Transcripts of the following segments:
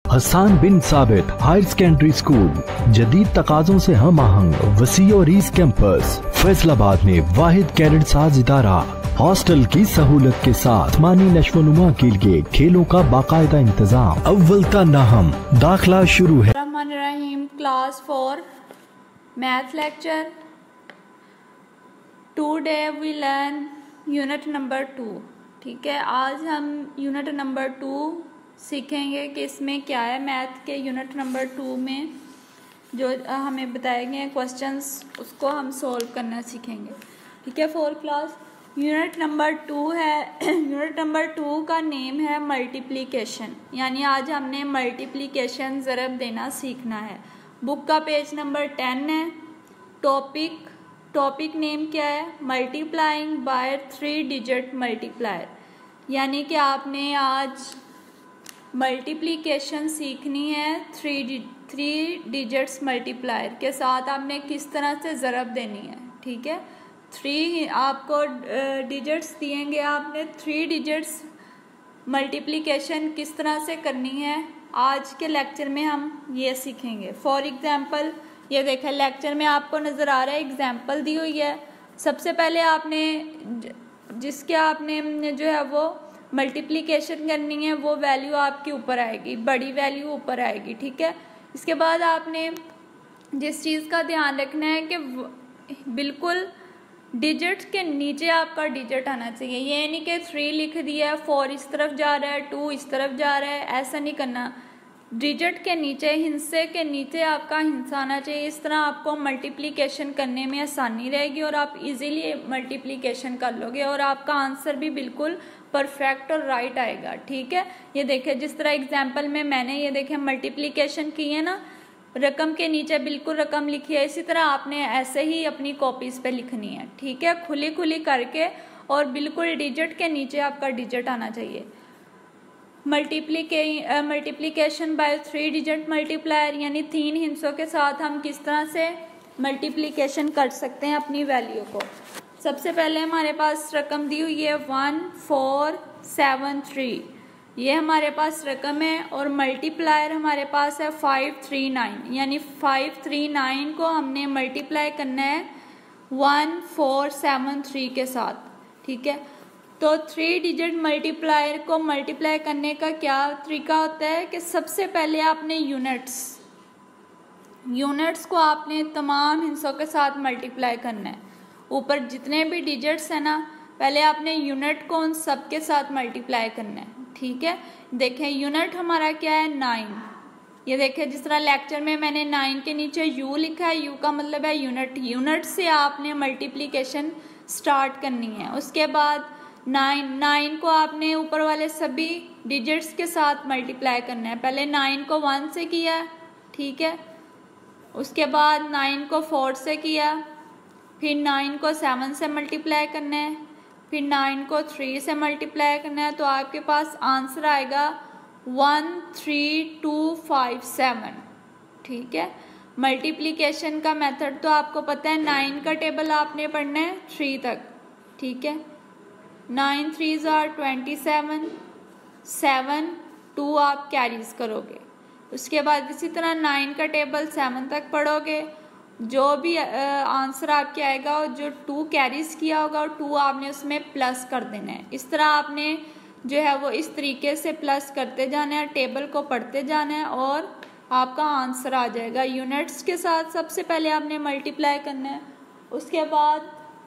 हसन बिन साबित higher secondary school जदीद तकाज़ों से हम आहंग वसी और ईस्ट कैंपस फैसलाबाद में वाहिद कैडेट साज इदारा। हॉस्टल की सहूलत के साथ मानी नशोनुमा के लिए खेलों का बाकायदा इंतजाम। अव्वल ता नाहम दाखिला शुरू है। Rahim class 4 math lecture. Today we learn unit number 2। ठीक है, आज हम यूनिट नंबर 2 सीखेंगे कि इसमें क्या है। मैथ के यूनिट नंबर 2 में जो हमें बताए गए हैं क्वेश्चंस उसको हम सॉल्व करना सीखेंगे। ठीक है, 4 क्लास यूनिट नंबर 2 है। यूनिट नंबर 2 का नेम है मल्टीप्लिकेशन, यानी आज हमने मल्टीप्लिकेशन ज़रब देना सीखना है। बुक का पेज नंबर 10 है। टॉपिक नेम क्या है? मल्टीप्लाइंग बाय 3 डिजिट मल्टीप्लायर, यानी कि आपने आज मल्टीप्लिकेशन सीखनी है 3 डिजिट्स मल्टीप्लायर के साथ। आपने किस तरह से ज़रब देनी है। ठीक है, 3 आपको डिजिट्स दिएंगे, आपने 3 डिजिट्स मल्टीप्लिकेशन किस तरह से करनी है आज के लेक्चर में हम ये सीखेंगे। फॉर एग्जांपल ये देखें, लेक्चर में आपको नज़र आ रहा है एग्जांपल दी हुई है। सबसे पहले आपने जिसके आपने जो है वो मल्टीप्लिकेशन करनी है वो वैल्यू आपकी ऊपर आएगी, बड़ी वैल्यू ऊपर आएगी। ठीक है, इसके बाद आपने जिस चीज़ का ध्यान रखना है कि बिल्कुल डिजिट के नीचे आपका डिजिट आना चाहिए। ये नहीं कि 3 लिख दिया, 4 इस तरफ जा रहा है, 2 इस तरफ जा रहा है, ऐसा नहीं करना। डिजिट के नीचे, हिस्से के नीचे आपका हिस्सा आना चाहिए। इस तरह आपको मल्टीप्लिकेशन करने में आसानी रहेगी और आप इजीली मल्टीप्लिकेशन कर लोगे और आपका आंसर भी बिल्कुल परफेक्ट और राइट आएगा। ठीक है, ये देखिए जिस तरह एग्जांपल में मैंने ये देखे मल्टीप्लिकेशन की है ना, रकम के नीचे बिल्कुल रकम लिखी है, इसी तरह आपने ऐसे ही अपनी कॉपीज पे लिखनी है। ठीक है, खुली खुली करके और बिल्कुल डिजिट के नीचे आपका डिजिट आना चाहिए। मल्टीप्लिकेशन बाय 3 डिजिट मल्टीप्लायर, यानी 3 हिस्सों के साथ हम किस तरह से मल्टीप्लिकेशन कर सकते हैं अपनी वैल्यू को। सबसे पहले हमारे पास रकम दी हुई है 1473, ये हमारे पास रकम है और मल्टीप्लायर हमारे पास है 539, यानी 539 को हमने मल्टीप्लाई करना है 1473 के साथ। ठीक है, तो 3 डिजिट मल्टीप्लायर को मल्टीप्लाई करने का क्या तरीका होता है कि सबसे पहले आपने यूनिट्स को आपने तमाम हिस्सों के साथ मल्टीप्लाई करना है। ऊपर जितने भी डिजिट्स हैं ना, पहले आपने यूनिट को उन सब के साथ मल्टीप्लाई करना है। ठीक है, देखें यूनिट हमारा क्या है 9। ये देखें जिस तरह लेक्चर में मैंने 9 के नीचे यू लिखा है, यू का मतलब है यूनिट। यूनिट से आपने मल्टीप्लिकेशन स्टार्ट करनी है। उसके बाद 9 को आपने ऊपर वाले सभी डिजिट्स के साथ मल्टीप्लाई करना है। पहले 9 को 1 से किया, ठीक है, उसके बाद 9 को 4 से किया, फिर 9 को 7 से मल्टीप्लाई करना है, फिर 9 को 3 से मल्टीप्लाई करना है, तो आपके पास आंसर आएगा 13257। ठीक है, मल्टीप्लिकेशन का मेथड तो आपको पता है। 9 का टेबल आपने पढ़ना है 3 तक। ठीक है, 9 3s are 27, 7 2 आप कैरीज करोगे। उसके बाद इसी तरह 9 का टेबल 7 तक पढ़ोगे, जो भी आंसर आपके आएगा और जो 2 कैरीज किया होगा और 2 आपने उसमें प्लस कर देना है। इस तरह आपने जो है वो इस तरीके से प्लस करते जाना है, टेबल को पढ़ते जाना है और आपका आंसर आ जाएगा। यूनिट्स के साथ सबसे पहले आपने मल्टीप्लाई करना है। उसके बाद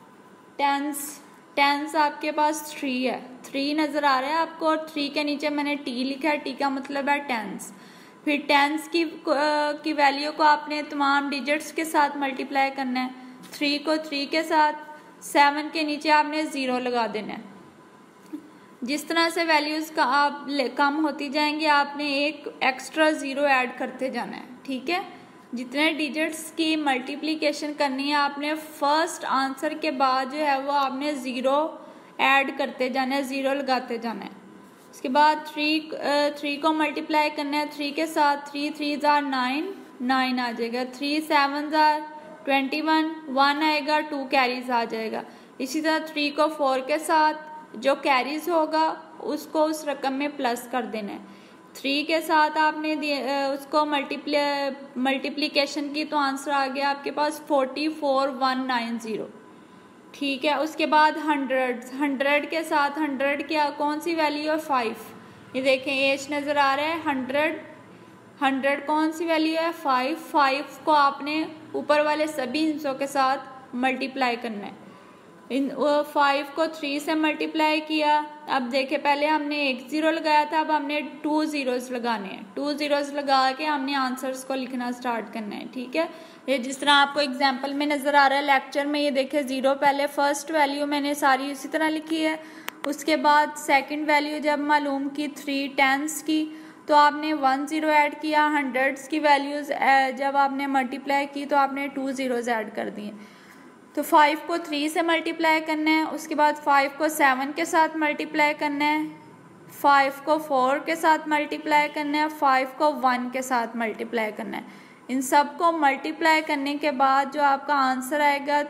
टेंस आपके पास 3 है, 3 नज़र आ रहा है आपको और 3 के नीचे मैंने टी लिखा है, टी का मतलब है टेंस। फिर टेंस की वैल्यू को आपने तमाम डिजिट्स के साथ मल्टीप्लाई करना है। 3 को 3 के साथ, 7 के नीचे आपने 0 लगा देना है। जिस तरह से वैल्यूज़ का आप कम होती जाएंगी आपने एक एक्स्ट्रा 0 ऐड करते जाना है। ठीक है, जितने डिजिट्स की मल्टीप्लिकेशन करनी है आपने फर्स्ट आंसर के बाद जो है वो आपने 0 ऐड करते जाना है, 0 लगाते जाना है। उसके बाद 3 को मल्टीप्लाई करना है 3 के साथ, 3 3s are 9 आ जाएगा, 3 7s are 21, 1 आएगा, 2 कैरीज आ जाएगा। इसी तरह 3 को 4 के साथ जो कैरीज होगा उसको उस रकम में प्लस कर देना है। 3 के साथ आपने उसको मल्टीप्लिकेशन की तो आंसर आ गया आपके पास 44190। ठीक है, उसके बाद 100 के साथ 100 क्या कौन सी वैल्यू है 5। ये देखें एज नज़र आ रहा है 100 कौन सी वैल्यू है 5 को आपने ऊपर वाले सभी हिस्सों के साथ मल्टीप्लाई करना है। 5 को 3 से मल्टीप्लाई किया। अब देखे पहले हमने एक 0 लगाया था, अब हमने 2 zeros लगाने हैं। 2 zeros लगा के हमने आंसर्स को लिखना स्टार्ट करना है। ठीक है, ये जिस तरह आपको एग्जाम्पल में नज़र आ रहा है लेक्चर में, ये देखे 0 पहले फर्स्ट वैल्यू मैंने सारी इसी तरह लिखी है। उसके बाद सेकंड वैल्यू जब मालूम की 3 10s की तो आपने 1 0 ऐड किया। 100s की वैल्यूज़ जब आपने मल्टीप्लाई की तो आपने 2 zeros ऐड कर दिए। तो 5 को 3 से मल्टीप्लाई करना है, उसके बाद 5 को 7 के साथ मल्टीप्लाई करना है, 5 को 4 के साथ मल्टीप्लाई करना है, 5 को 1 के साथ मल्टीप्लाई करना है। इन सब को मल्टीप्लाई करने के बाद जो आपका आंसर आएगा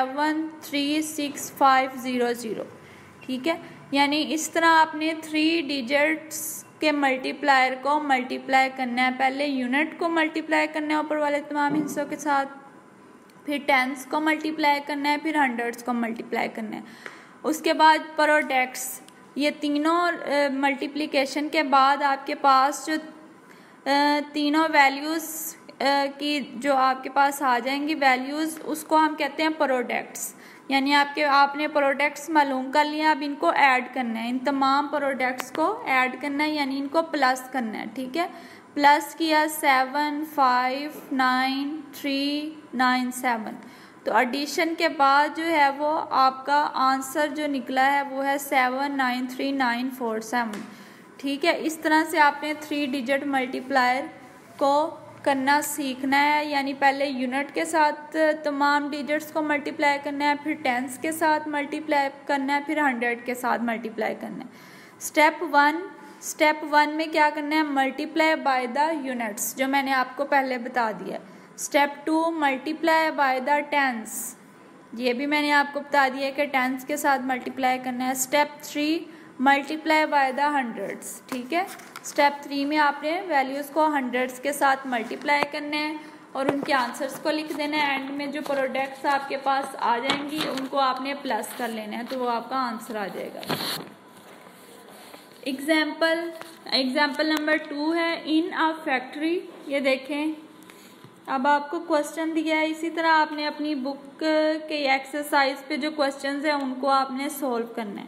7365000। ठीक है, यानी इस तरह आपने 3 डिजिट्स के मल्टीप्लायर को मल्टीप्लाई करना है। पहले यूनिट को मल्टीप्लाई करना है ऊपर वाले तमाम हिस्सों के साथ, फिर टेंस को मल्टीप्लाई करना है, फिर हंड्रेड्स को मल्टीप्लाई करना है। उसके बाद प्रोडक्ट्स, ये तीनों मल्टीप्लिकेशन के बाद आपके पास जो तीनों वैल्यूज़ की जो आपके पास आ जाएंगी वैल्यूज़, उसको हम कहते हैं प्रोडक्ट्स। यानी आपने प्रोडक्ट्स मालूम कर लिया, अब इनको ऐड करना है, इन तमाम प्रोडक्ट्स को ऐड करना है, यानी इनको प्लस करना है। ठीक है, प्लस किया 7 5 9 3 9 7, तो एडिशन के बाद जो है वो आपका आंसर जो निकला है वो है 793947। ठीक है, इस तरह से आपने 3 डिजिट मल्टीप्लायर को करना सीखना है। यानी पहले यूनिट के साथ तमाम डिजिट्स को मल्टीप्लाई करना है, फिर टेंस के साथ मल्टीप्लाई करना है, फिर 100 के साथ मल्टीप्लाई करना है। स्टेप 1 में क्या करना है, मल्टीप्लाई बाय द यूनिट्स, जो मैंने आपको पहले बता दिया। Step 2 multiply by the tens, ये भी मैंने आपको बता दिया कि टेंस के साथ मल्टीप्लाई करना है। Step 3 multiply by the hundreds. ठीक है, स्टेप 3 में आपने वैल्यूज़ को हंड्रेड्स के साथ मल्टीप्लाई करना है और उनके आंसर्स को लिख देना है। एंड में जो प्रोडक्ट्स आपके पास आ जाएंगी उनको आपने प्लस कर लेना है, तो वो आपका आंसर आ जाएगा। एग्जाम्पल नंबर 2 है इन अ फैक्ट्री। ये देखें, अब आपको क्वेश्चन दिया है, इसी तरह आपने अपनी बुक के एक्सरसाइज पे जो क्वेश्चंस हैं उनको आपने सोल्व करना है।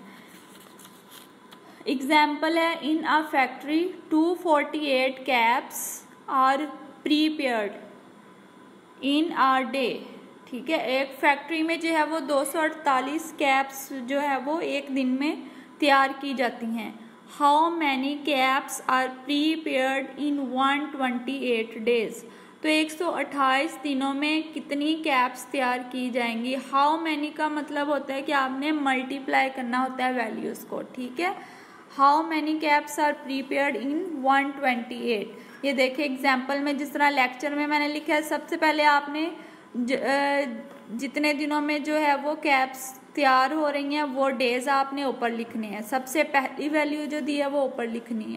एग्जाम्पल है in a factory 248 caps are prepared in a day. ठीक है, एक फैक्ट्री में जो है वो 248 कैप्स जो है वो एक दिन में तैयार की जाती हैं। How many caps are prepared in 128 days, तो 128 दिनों में कितनी कैप्स तैयार की जाएंगी। हाउ मैनी का मतलब होता है कि आपने मल्टीप्लाई करना होता है वैल्यूज़ को। ठीक है, how many caps are prepared in 128। ये देखिए एग्जाम्पल में जिस तरह लेक्चर में मैंने लिखा है, सबसे पहले आपने जितने दिनों में जो है वो कैप्स तैयार हो रही हैं वो डेज आपने ऊपर लिखने हैं। सबसे पहली वैल्यू जो दी है वो ऊपर लिखनी है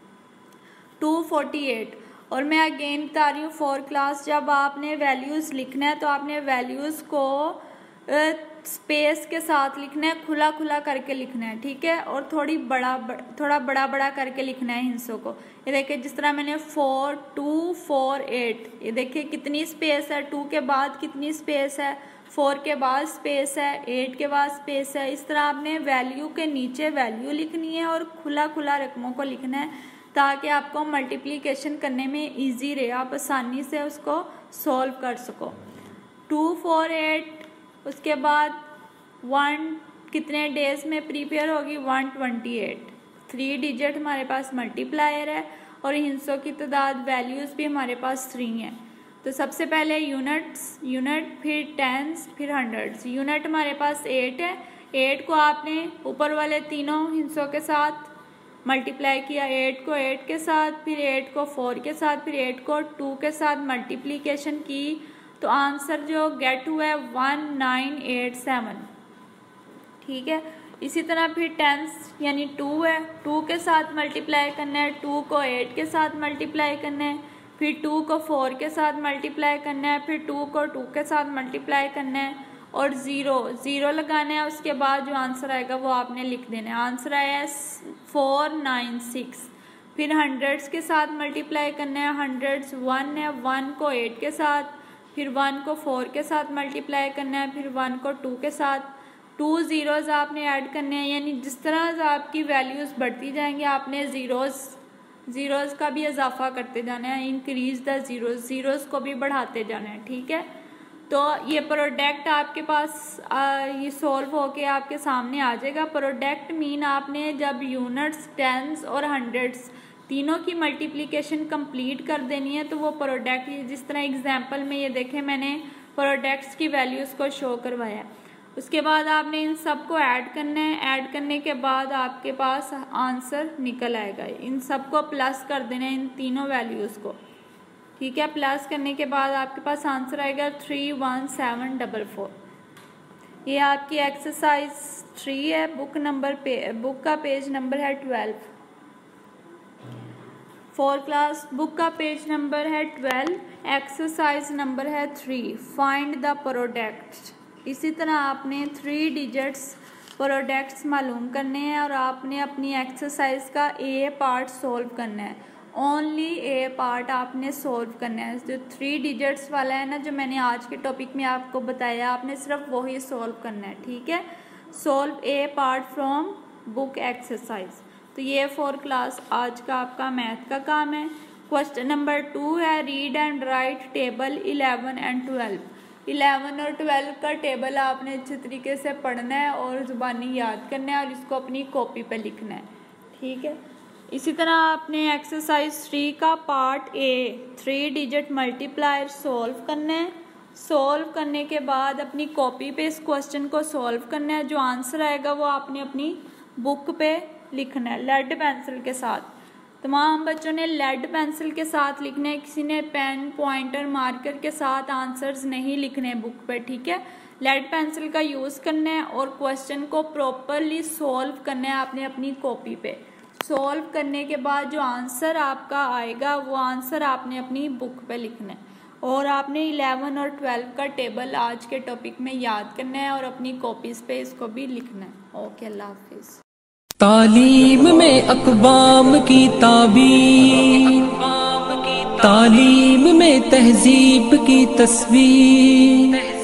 248। और मैं अगेन बता रही हूँ 4 क्लास, जब आपने वैल्यूज़ लिखना है तो आपने वैल्यूज़ को स्पेस के साथ लिखना है, खुला खुला करके लिखना है। ठीक है, और थोड़ा बड़ा करके लिखना है हिस्सों को। ये देखिए जिस तरह मैंने 4 2 4 8, ये देखिए कितनी स्पेस है, 2 के बाद कितनी स्पेस है, 4 के बाद स्पेस है, 8 के बाद स्पेस है। इस तरह आपने वैल्यू के नीचे वैल्यू लिखनी है और खुला खुला रकमों को लिखना है ताकि आपको मल्टीप्लिकेशन करने में इजी रहे, आप आसानी से उसको सॉल्व कर सको। 248, उसके बाद 1 कितने डेज में प्रीपेयर होगी 128। 3 डिजिट हमारे पास मल्टीप्लायर है और हिस्सों की तादाद वैल्यूज़ भी हमारे पास 3 हैं। तो सबसे पहले यूनिट, फिर टेंस, फिर हंड्रेड्स। यूनिट हमारे पास 8 है, 8 को आपने ऊपर वाले तीनों हिस्सों के साथ मल्टीप्लाई किया। 8 को 8 के साथ, फिर 8 को 4 के साथ, फिर 8 को 2 के साथ मल्टीप्लिकेशन की, तो आंसर जो गेट हुआ है 1987। ठीक है, इसी तरह फिर टेंस यानी 2 है, 2 के साथ मल्टीप्लाई करना है, 2 को 8 के साथ मल्टीप्लाई करना है, फिर 2 को 4 के साथ मल्टीप्लाई करना है, फिर 2 को 2 के साथ मल्टीप्लाई करना है और ज़ीरो लगाना है। उसके बाद जो आंसर आएगा वो आपने लिख देना है। आंसर आया 496। फिर हंड्रेड्स के साथ मल्टीप्लाई करना है, हंड्रेड्स 1 है, 1 को 8 के साथ, फिर 1 को 4 के साथ मल्टीप्लाई करना है, फिर 1 को 2 के साथ, 2 ज़ीरोज़ आपने ऐड करने हैं। यानी जिस तरह से आपकी वैल्यूज़ बढ़ती जाएंगी आपने ज़ीरोज़ का भी इजाफा करते जाना है, इंक्रीज द ज़ीरोज़ को भी बढ़ाते जाना है। ठीक है, तो ये प्रोडक्ट आपके पास ये सॉल्व होके आपके सामने आ जाएगा। प्रोडक्ट मीन आपने जब यूनिट्स, टेंस और हंड्रेड्स तीनों की मल्टीप्लिकेशन कंप्लीट कर देनी है तो वो प्रोडक्ट, जिस तरह एग्जांपल में ये देखें मैंने प्रोडक्ट्स की वैल्यूज़ को शो करवाया। उसके बाद आपने इन सब को ऐड करना है, ऐड करने के बाद आपके पास आंसर निकल आएगा। इन सब को प्लस कर देना है, इन तीनों वैल्यूज़ को। ठीक है, प्लस करने के बाद आपके पास आंसर आएगा 31744। ये आपकी एक्सरसाइज 3 है, बुक का पेज नंबर है 12। 4 क्लास बुक का पेज नंबर है 12, एक्सरसाइज नंबर है 3, फाइंड द प्रोडक्ट। इसी तरह आपने 3 डिजिट्स प्रोडक्ट्स मालूम करने हैं और आपने अपनी एक्सरसाइज का ए पार्ट सॉल्व करना है। ओनली ए पार्ट आपने सॉल्व करना है। जो 3 डिजिट्स वाला है ना, जो मैंने आज के टॉपिक में आपको बताया, आपने सिर्फ वही सॉल्व करना है। ठीक है, solve A part from book exercise. तो ये 4 क्लास आज का आपका मैथ का काम है। क्वेश्चन नंबर 2 है, read and write table 11 and 12। 11 और 12 का टेबल आपने अच्छे तरीके से पढ़ना है और ज़ुबानी याद करना है और इसको अपनी कॉपी पे लिखना है। ठीक है, इसी तरह आपने एक्सरसाइज 3 का part A 3 digit multiplier solve करना है। सॉल्व करने के बाद अपनी कॉपी पे इस क्वेश्चन को सॉल्व करना है। जो आंसर आएगा वो आपने अपनी बुक पे लिखना है लेड पेंसिल के साथ। तमाम बच्चों ने लेड पेंसिल के साथ लिखना है, किसी ने पेन, पॉइंटर, मार्कर के साथ आंसर्स नहीं लिखने बुक पे। ठीक है, लेड पेंसिल का यूज़ करना है और क्वेश्चन को प्रॉपरली सॉल्व करना है आपने अपनी कॉपी पे। सॉल्व करने के बाद जो आंसर आपका आएगा वो आंसर आपने अपनी बुक पे लिखना है और आपने 11 और 12 का टेबल आज के टॉपिक में याद करना है और अपनी कॉपीज पे इसको भी लिखना है। ओके, अल्लाह हाफिज। तालीम में अक़वाम की ताबीर, तालीम में तहजीब की तस्वीर।